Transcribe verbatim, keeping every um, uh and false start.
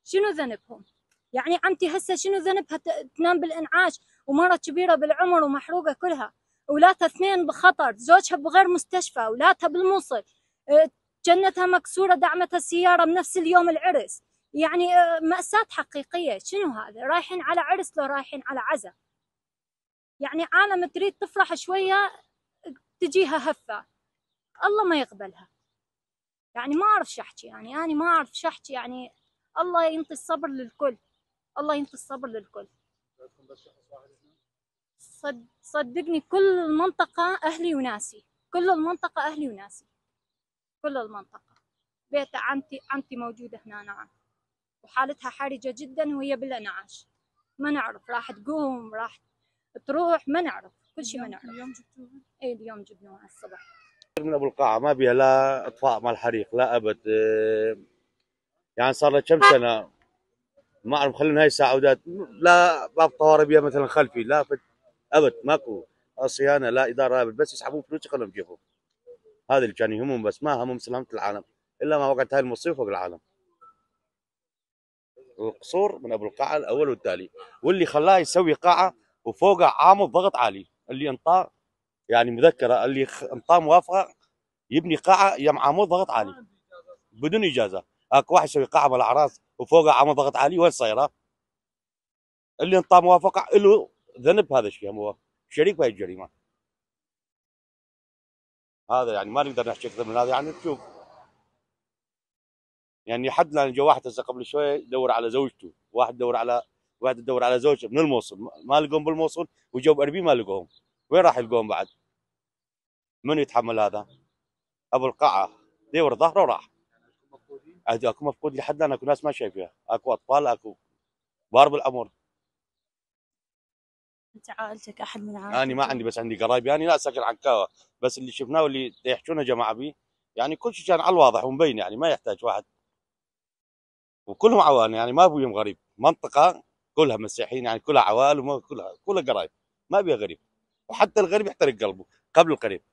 شنو ذنبهم؟ يعني عمتي هسه شنو ذنبها تنام بالانعاش ومرة كبيرة بالعمر ومحروقة كلها، اولادها اثنين بخطر، زوجها بغير مستشفى، اولادها بالموصل، جنتها مكسورة دعمتها السيارة بنفس اليوم العرس. يعني مأساة حقيقية. شنو هذا؟ رايحين على عرس لو رايحين على عزا؟ يعني عالم تريد تفرح شوية تجيها هفة، الله ما يقبلها. يعني ما أعرف شو أحكي، يعني أنا ما أعرف شو أحكي. يعني الله ينطي الصبر للكل، الله ينطي الصبر للكل. صد صدقني كل المنطقة أهلي وناسي، كل المنطقة أهلي وناسي، كل المنطقة. بيت عمتي عمتي موجودة هنا، نعم، وحالتها حرجة جدا وهي بالانعاش. ما نعرف راح تقوم راح تروح، ما نعرف كل شيء، ما نعرف. اليوم جبتوها؟ اي اليوم جبنوها الصبح من ابو القاعه، ما بيها لا اطفاء مال حريق لا ابد. يعني صار له كم سنه ما اعرف، مخلين هاي السعودات لا باب طوارئ بيها مثلا خلفي، لا ابد ماكو صيانه لا اداره ابد، بس يسحبون فلوس يخلون بجيبهم. هذا اللي كان يهمهم، بس ما همهم سلامه العالم الا ما وقعت هاي المصيبه فوق العالم. القصور من ابو القاعه الاول والتالي، واللي خلاه يسوي قاعه وفوقه عامل ضغط عالي، اللي انطاه يعني مذكره، اللي انطاه موافقه يبني قاعه يم عامل ضغط عالي بدون اجازه. اكو واحد يسوي قاعه مال اعراس وفوقها عامل ضغط عالي، وين صايره؟ اللي انطاه موافقه له ذنب هذا الشيء، هو شريك بهاي الجريمه. هذا يعني ما نقدر نحكي اكثر من هذا. يعني تشوف يعني حد لان جو واحد هسه قبل شويه يدور على زوجته، واحد يدور على واحد يدور على زوجته من الموصل، ما لقوهم بالموصل، وجو باربيل ما لقوهم، وين راح يلقوهم بعد؟ من يتحمل هذا؟ ابو القاعه دور ظهره وراح. اكو مفقود لحد الان، اكو ناس ما شايفها، اكو اطفال، اكو كبار بالعمر. انت عائلتك احد من عائلتك؟ انا ما عندي، بس عندي قرايبي، انا لا ساكن عنكاوه، بس اللي شفناه واللي يحجونه جماعه بي يعني كل شيء كان على الواضح ومبين، يعني ما يحتاج واحد، وكلهم عوان، يعني ما بيهم غريب. منطقه كلها مسيحيين، يعني كلها عوال وكلها كلها قرايب، ما بيها غريب، وحتى الغريب يحترق قلبه قبل القريب.